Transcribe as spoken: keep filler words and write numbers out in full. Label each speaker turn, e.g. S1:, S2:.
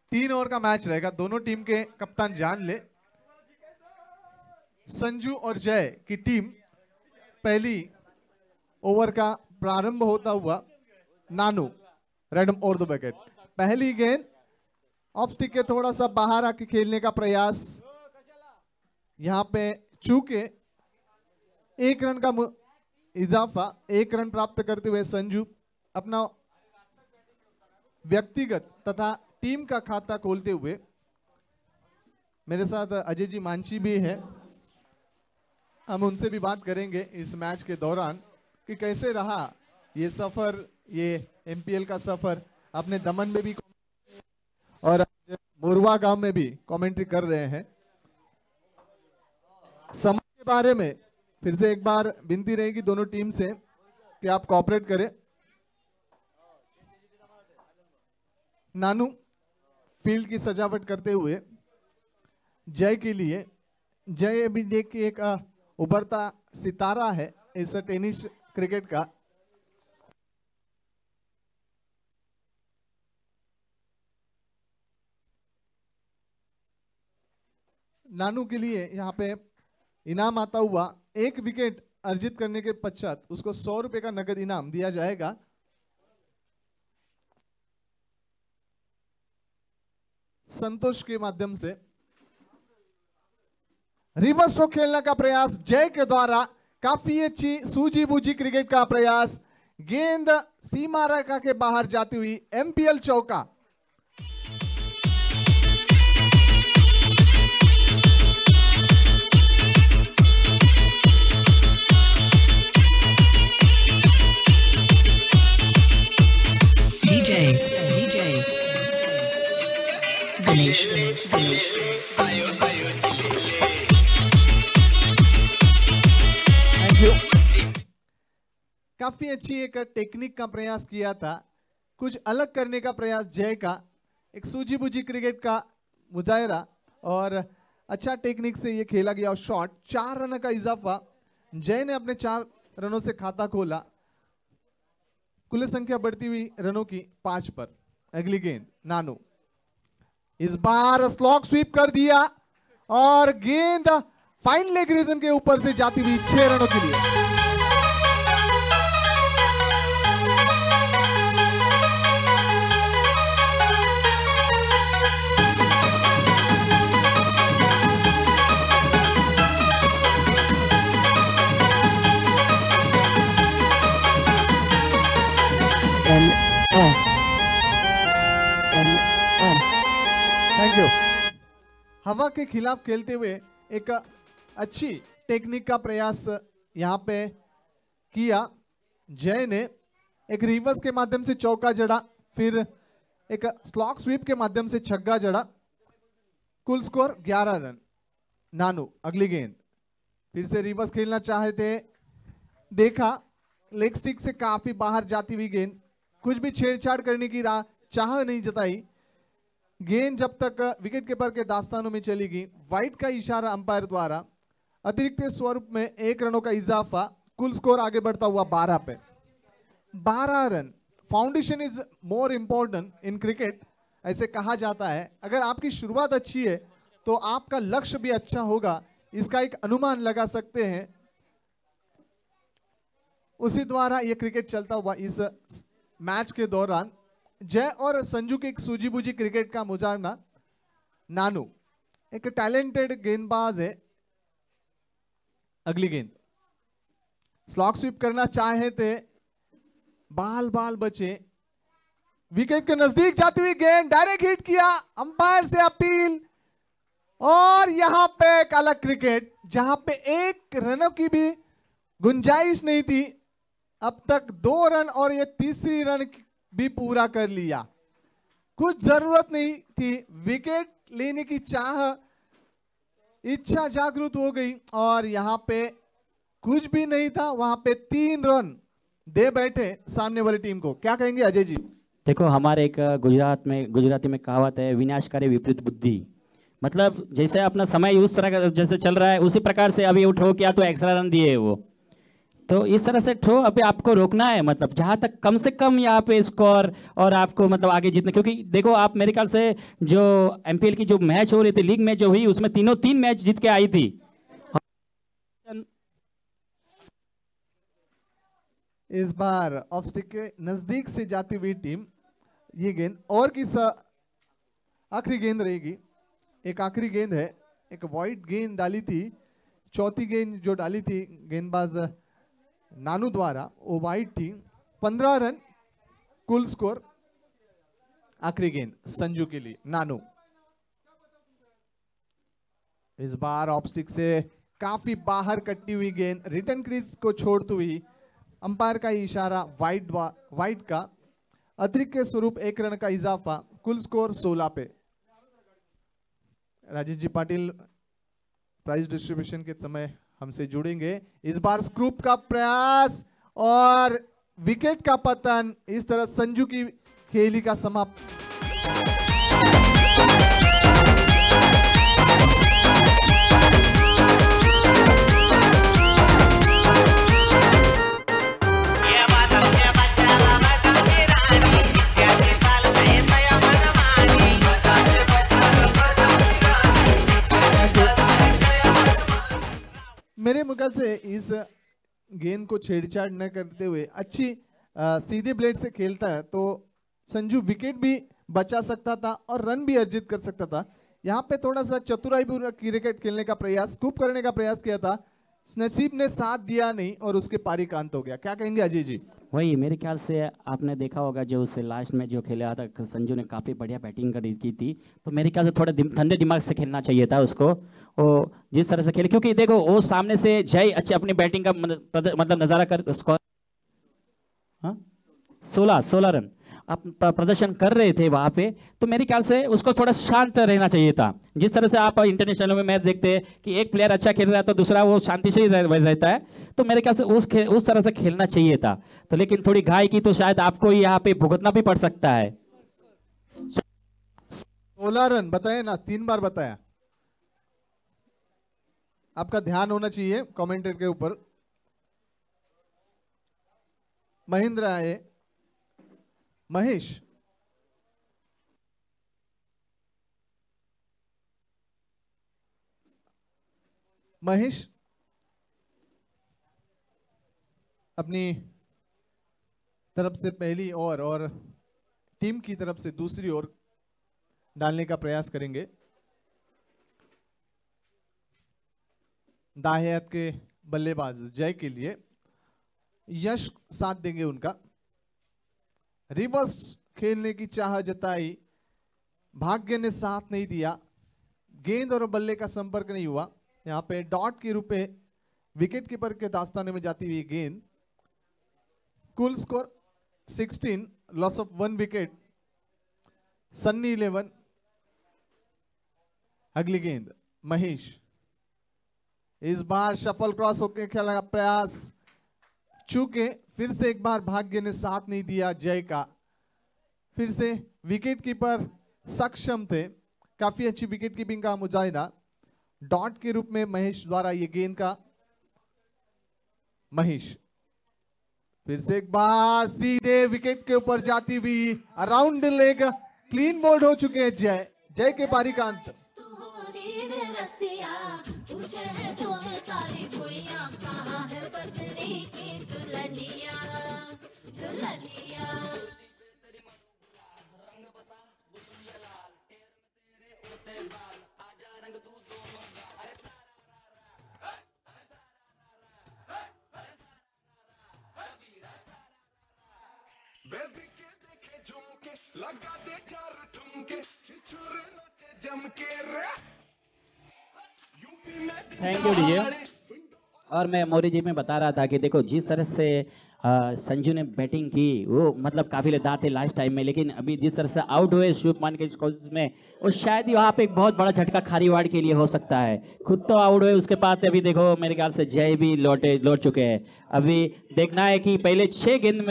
S1: तीन ओवर का मैच रहेगा, दोनों टीम के कप्तान जान ले। संजू और जय की टीम पहली ओवर का प्रारंभ होता हुआ नानू रेड और द विकेट। पहली गेंद ऑफ स्टिक के थोड़ा सा बाहर आके खेलने का प्रयास, यहां पे चूके एक रन का इजाफा, एक रन प्राप्त करते हुए संजू अपना व्यक्तिगत तथा टीम का खाता खोलते हुए। मेरे साथ अजय जी मांची भी है, हम उनसे भी बात करेंगे इस मैच के दौरान कि कैसे रहा ये सफर, ये एमपीएल का सफर। अपने दमन में भी और मोरवा गांव में भी कमेंट्री कर रहे हैं। समय के बारे में फिर से एक बार विनती रहेगी दोनों टीम से कि आप कोऑपरेट करें। नानू फील्ड की सजावट करते हुए जय के लिए, जय अभी देख के एक उभरता सितारा है इस टेनिस क्रिकेट का। नानू के लिए यहाँ पे इनाम आता हुआ, एक विकेट अर्जित करने के पश्चात उसको सौ रुपए का नगद इनाम दिया जाएगा। संतोष के माध्यम से रिवर्स स्ट्रोक खेलने का प्रयास जय के द्वारा, काफी अच्छी सूझी बूझी क्रिकेट का प्रयास, गेंद सीमा रेखा के बाहर जाती हुई एमपीएल चौका।
S2: दिनेश दिनेश
S1: काफी अच्छी एक टेक्निक का प्रयास किया था, कुछ अलग करने का प्रयास जय का, एक सूझी बूझी क्रिकेट का मुजाहरा और अच्छा टेक्निक से ये खेला गया शॉट। चार रन का इजाफा, जय ने अपने चार रनों से खाता खोला, कुल संख्या बढ़ती हुई रनों की पांच पर। अगली गेंद नानू, इस बार स्लॉग स्वीप कर दिया और गेंद फाइन लेग रीजन के ऊपर से जाती हुई छह रनों के लिए।
S2: N S N S
S1: thank you. हवा के खिलाफ खेलते हुए एक अच्छी टेक्निक का प्रयास यहां पे किया जय ने, एक रिवर्स के माध्यम से चौका जड़ा, फिर एक स्लॉग स्वीप के माध्यम से छक्का जड़ा, कुल स्कोर ग्यारह रन। नानू अगली गेंद, फिर से रिवर्स खेलना चाहे थे, देखा लेग स्टिक से काफी बाहर जाती हुई गेंद, कुछ भी छेड़छाड़ करने की राह चाह नहीं जताई। गेंद जब तक विकेट कीपर के दास्तानों में चली गई, वाइड का इशारा अंपायर द्वारा, अतिरिक्त स्वरूप में एक रनों का इजाफा, कुल स्कोर आगे बढ़ता हुआ बारह पे। बारह रन। Foundation is more important in cricket, ऐसे कहा जाता है। अगर आपकी शुरुआत अच्छी है तो आपका लक्ष्य भी अच्छा होगा, इसका एक अनुमान लगा सकते हैं। उसी द्वारा यह क्रिकेट चलता हुआ इस मैच के दौरान जय और संजू की एक सूझी बूझी क्रिकेट का मुजाहरा। नानू एक टैलेंटेड गेंदबाज है। अगली गेंद स्लॉग स्वीप करना चाहे थे, बाल बाल बचे, विकेट के नजदीक जाती हुई गेंद डायरेक्ट हिट किया, अंपायर से अपील और यहां पे एक अलग क्रिकेट जहां पे एक रनों की भी गुंजाइश नहीं थी, अब तक दो रन और ये तीसरी रन भी पूरा कर लिया। कुछ जरूरत नहीं थी, विकेट लेने की चाह, इच्छा जागृत हो गई और यहां पे कुछ भी नहीं था, वहां पे तीन रन दे बैठे सामने वाली टीम को। क्या कहेंगे अजय जी?
S3: देखो, हमारे एक गुजरात में गुजराती में कहावत है, विनाश करे विपरीत बुद्धि। मतलब जैसे अपना समय उस तरह का जैसे चल रहा है उसी प्रकार से अभी उठो क्या तो एक्स्ट्रा रन दिए वो, तो इस तरह से थ्रो अभी आपको रोकना है, मतलब जहां तक कम से कम यहाँ पे स्कोर और आपको मतलब आगे जीतने, क्योंकि देखो आप मेरे ख्याल से जो एमपीएल की जो मैच हो रही थी, लीग मैच जो हुई उसमें तीनों तीन मैच जीत के आई थी।
S1: इस बार ऑफ स्टिक के नजदीक से जाती हुई टीम ये गेंद और किस आखिरी गेंद रहेगी। एक आखिरी गेंद है, एक वाइड गेंद डाली थी, चौथी गेंद जो डाली थी गेंदबाज नानू द्वारा वो वाइड थी। पंद्रह रन कुल स्कोर। आखिरी गेंद संजू के लिए नानू। इस बार ऑफ स्टिक से काफी बाहर कटी हुई गेंद रिटर्न क्रीज को छोड़ती हुई, अंपायर का इशारा वाइड वाइड का, अतिरिक्त के स्वरूप एक रन का इजाफा, कुल स्कोर सोलह पे। राजेश जी पाटिल प्राइज डिस्ट्रीब्यूशन के समय हमसे जुड़ेंगे। इस बार स्क्रूप का प्रयास और विकेट का पतन, इस तरह संजू की खेली का समाप्त। मेरे मुगल से इस गेंद को छेड़छाड़ न करते हुए अच्छी आ, सीधे ब्लेड से खेलता है तो संजू विकेट भी बचा सकता था और रन भी अर्जित कर सकता था। यहाँ पे थोड़ा सा चतुराई पूर्वक क्रिकेट खेलने का प्रयास, स्कूप करने का प्रयास किया था, नसीब ने साथ दिया नहीं और उसके पारी का अंत हो गया। क्या कहेंगे अजय जी?
S3: वही मेरे ख्याल से आपने देखा होगा जो उससे लास्ट में जो खेला था संजू ने काफ़ी बढ़िया बैटिंग करी की थी, तो मेरे ख्याल से थोड़ा ठंडे दिमाग से खेलना चाहिए था उसको। वो जिस तरह से खेले, क्योंकि देखो वो सामने से जय अच्छे अपनी बैटिंग का मतलब नज़ारा कर स्कोर हाँ सोलह सोलह रन आप प्रदर्शन कर रहे थे वहां पे, तो मेरे ख्याल से उसको थोड़ा शांत रहना चाहिए था। जिस तरह से आप इंटरनेशनल में मैच देखते हैं कि एक प्लेयर अच्छा खेल रहा है तो दूसरा वो शांति से ही रह, रहता है, तो मेरे ख्याल से उस उस तरह से खेलना चाहिए था। तो लेकिन थोड़ी घाई की तो शायद आपको यहाँ पे भुगतना भी पड़ सकता है।
S1: सोलह रन बताए ना, तीन बार बताया। आपका ध्यान होना चाहिए कमेंटेटर के ऊपर। महेंद्र आए, महेश महेश अपनी तरफ से पहली ओवर और टीम की तरफ से दूसरी ओर डालने का प्रयास करेंगे। दाहिने हाथ के बल्लेबाज जय के लिए यश साथ देंगे उनका। रिवर्स खेलने की चाह जताई, भाग्य ने साथ नहीं दिया, गेंद और बल्ले का संपर्क नहीं हुआ। यहाँ पे डॉट के रूप में विकेट कीपर के दास्ताने में जाती हुई गेंद, कुल स्कोर सोलह, loss of one wicket, Sunny eleven. अगली गेंद महेश, इस बार शफल क्रॉस होकर खेलने का प्रयास, चूके फिर से एक बार भाग्य ने साथ नहीं दिया जय का। फिर से विकेट कीपर सक्षम थे, काफी अच्छी विकेट कीपिंग का मुजाहिदा। डॉट के रूप में महेश द्वारा ये गेंद का, महेश फिर से एक बार सीधे विकेट के ऊपर जाती हुई अराउंड लेग, क्लीन बोल्ड हो चुके हैं जय। जय के पारी का अंत।
S4: लगा दे चार ठुमके, छिछोरे नाचे जम के रे। यूपी में
S3: थैंक यू डीजे। और मैं मोरी जी में बता रहा था कि देखो जिस तरह से आ, संजू ने बैटिंग की वो मतलब काफी लदार थे लास्ट टाइम में, लेकिन अभी जिस तरह से आउट हुए शुभमान के कोशिश में, और शायद ही वहाँ पे एक बहुत बड़ा झटका खारीवाड़ के लिए हो सकता है। खुद तो आउट हुए, उसके बाद अभी देखो मेरे ख्याल से जय भी लौटे लौट चुके हैं। अभी देखना है कि पहले छह गेंद में